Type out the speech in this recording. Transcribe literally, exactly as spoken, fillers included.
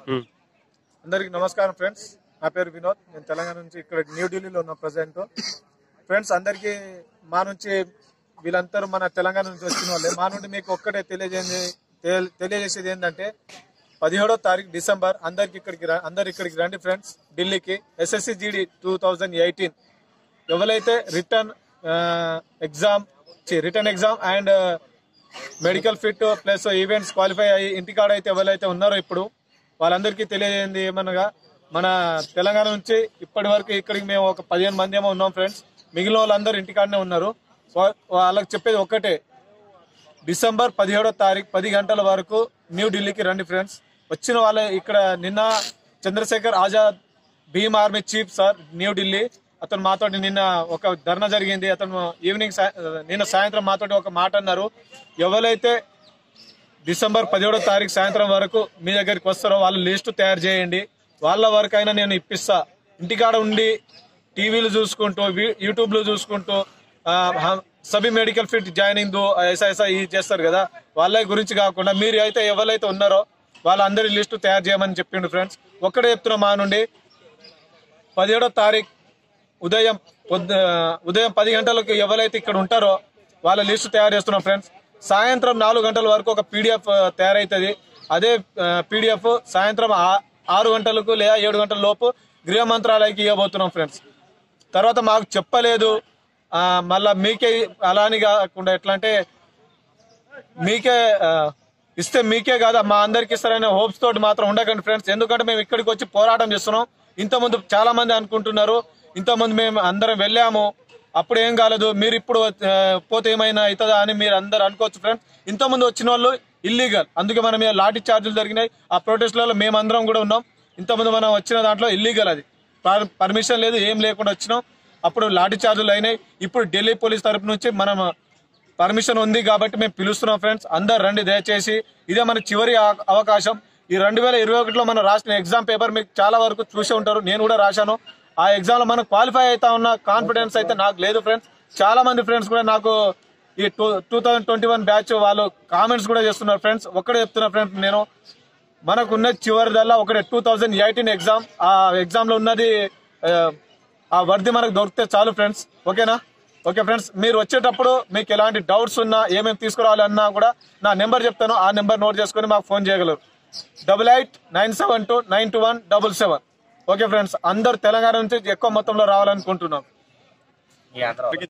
అందరికి నమస్కారం ఫ్రెండ్స్, నా పేరు వినోద్. నేను తెలంగాణ నుంచి ఇక్కడ న్యూఢిల్లీలో ఉన్న ప్రజెంట్. ఫ్రెండ్స్ అందరికి మా నుంచి వీళ్ళందరూ మన తెలంగాణ నుంచి వచ్చిన వాళ్ళే. మా నుండి మీకు ఒక్కటే తెలియజేది తెలియజేసేది ఏంటంటే పదిహేడో తారీఖు డిసెంబర్ అందరికి ఇక్కడికి అందరు ఇక్కడికి రండి ఫ్రెండ్స్, ఢిల్లీకి. SSC GD two thousand eighteen ఎవరైతే return exam return exam and medical fit plus events qualify అయ్యి ఇంటికాడ అయితే ఎవరైతే ఉన్నారో ఇప్పుడు వాళ్ళందరికీ తెలియజేయండి ఏమనగా, మన తెలంగాణ నుంచి ఇప్పటి వరకు ఇక్కడికి మేము ఒక పదిహేను మంది ఏమో ఉన్నాం ఫ్రెండ్స్. మిగిలిన వాళ్ళందరూ ఇంటికాడనే ఉన్నారు. వాళ్ళకి చెప్పేది ఒక్కటే, డిసెంబర్ పదిహేడో తారీఖు పది గంటల వరకు న్యూఢిల్లీకి రండి ఫ్రెండ్స్. వచ్చిన వాళ్ళ ఇక్కడ నిన్న Chandrasekhar Azad Bhim army chief sir New Delhi, అతను మాతోటి నిన్న ఒక ధర్నా జరిగింది. అతను ఈవినింగ్ నిన్న సాయంత్రం మాతోటి ఒక మాట అన్నారు, ఎవరైతే డిసెంబర్ పదిహేడో తారీఖు సాయంత్రం వరకు మీ దగ్గరికి వస్తారో వాళ్ళ లిస్టు తయారు చేయండి, వాళ్ళ వరకు అయినా నేను ఇప్పిస్తా. ఇంటికాడ ఉండి టీవీలు చూసుకుంటూ యూట్యూబ్లో చూసుకుంటూ సబీ మెడికల్ ఫిట్ జాయినింగ్ ఐసా ఐసా ఇది చేస్తారు కదా, వాళ్ళ గురించి కాకుండా మీరు అయితే ఎవరైతే ఉన్నారో వాళ్ళందరి లిస్టు తయారు చేయమని చెప్పిండు ఫ్రెండ్స్. ఒక్కడే చెప్తున్నా, మా నుండి పదిహేడో తారీఖు ఉదయం పొద్దు ఉదయం పది గంటలకు ఎవరైతే ఇక్కడ ఉంటారో వాళ్ళ లిస్టు తయారు చేస్తున్నాం ఫ్రెండ్స్. సాయంత్రం నాలుగు గంటల వరకు ఒక పీడిఎఫ్ తయారవుతుంది. అదే పీడిఎఫ్ సాయంత్రం ఆరు గంటలకు లేదా ఏడు గంటల లోపు గృహ మంత్రాలయకి ఇవ్వబోతున్నాం ఫ్రెండ్స్. తర్వాత మాకు చెప్పలేదు మళ్ళా మీకే అలా అని కాకుండా ఎట్లా అంటే మీకే ఇస్తే మీకే కాదా మా అందరికి ఇస్తారనే హోప్స్ తోటి మాత్రం ఉండకండి ఫ్రెండ్స్. ఎందుకంటే మేము ఇక్కడికి వచ్చి పోరాటం చేస్తున్నాం. ఇంతకుముందు చాలా మంది అనుకుంటున్నారు ఇంతకుముందు మేము అందరం వెళ్ళాము అప్పుడు ఏం కాలేదు, మీరు ఇప్పుడు పోతే ఏమైనా అవుతుందా అని మీరు అందరు అనుకోవచ్చు ఫ్రెండ్స్. ఇంతకుముందు వచ్చిన వాళ్ళు ఇల్లీగల్, అందుకే మనం లాఠీ చార్జీలు జరిగినాయి. ఆ ప్రొటెస్ట్లలో మేమందరం కూడా ఉన్నాం. ఇంతకుముందు మనం వచ్చిన దాంట్లో ఇల్లీగల్, అది పర్మిషన్ లేదు, ఏం లేకుండా వచ్చినాం. అప్పుడు లాఠీ చార్జీలు అయినాయి. ఇప్పుడు ఢిల్లీ పోలీస్ తరపు నుంచి మనం పర్మిషన్ ఉంది కాబట్టి మేము పిలుస్తున్నాం ఫ్రెండ్స్. అందరు రండి దయచేసి, ఇదే మన చివరి అవకాశం. ఈ రెండు వేల ఇరవై ఒకటిలో మనం రాసిన ఎగ్జామ్ పేపర్ మీకు చాలా వరకు చూసే ఉంటారు, నేను కూడా రాశాను. ఆ ఎగ్జామ్ లో మనం క్వాలిఫై అవుతా ఉన్న కాన్ఫిడెన్స్ అయితే నాకు లేదు ఫ్రెండ్స్. చాలా మంది ఫ్రెండ్స్ కూడా నాకు ఈ two two thousand twenty one batch వాళ్ళు కామెంట్స్ కూడా చేస్తున్నారు ఫ్రెండ్స్. ఒక్కడే చెప్తున్నా ఫ్రెండ్స్, నేను మనకు ఉన్నది చివరిదల్లా ఒకటే టూ థౌజండ్ ఎయిటీన్ ఎగ్జామ్. ఆ ఎగ్జామ్ లో ఉన్నది ఆ వర్ది మనకు దొరికితే చాలు ఫ్రెండ్స్, ఓకేనా? ఓకే ఫ్రెండ్స్, మీరు వచ్చేటప్పుడు మీకు ఎలాంటి డౌట్స్ ఉన్నా ఏమేమి తీసుకురావాలన్నా కూడా నా నెంబర్ చెప్తాను, ఆ నెంబర్ నోట్ చేసుకుని మాకు ఫోన్ చేయగలరు. Double eight nine seven two nine two one double seven. Okay friends, అందరు తెలంగాణ నుంచి ఎక్కువ మొత్తంలో రావాలనుకుంటున్నాం.